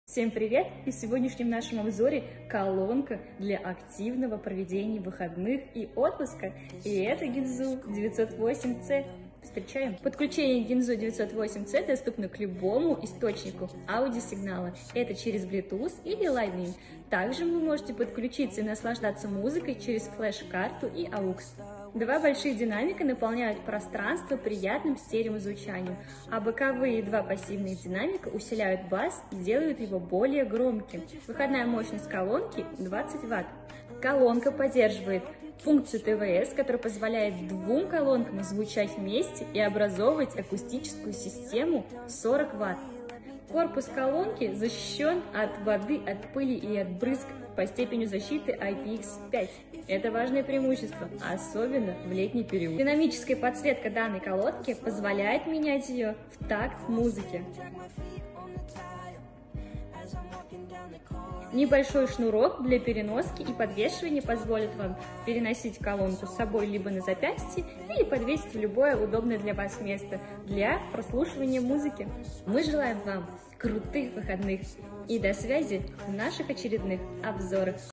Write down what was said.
Всем привет! И в сегодняшнем нашем обзоре колонка для активного проведения выходных и отпуска. И это Ginzu 908C. Встречаем! Подключение Ginzu 908C доступно к любому источнику аудиосигнала. Это через Bluetooth или Lightning. Также вы можете подключиться и наслаждаться музыкой через флеш-карту и AUX. Два больших динамика наполняют пространство приятным стереозвучанием, а боковые два пассивных динамика усиляют бас и делают его более громким. Выходная мощность колонки 20 Вт. Колонка поддерживает функцию ТВС, которая позволяет двум колонкам звучать вместе и образовывать акустическую систему 40 Вт. Корпус колонки защищен от воды, от пыли и от брызг по степени защиты IPX5. Это важное преимущество, особенно в летний период. Динамическая подсветка данной колонки позволяет менять ее в такт музыки. Небольшой шнурок для переноски и подвешивания позволит вам переносить колонку с собой либо на запястье, или подвесить в любое удобное для вас место для прослушивания музыки. Мы желаем вам крутых выходных и до связи в наших очередных обзорах.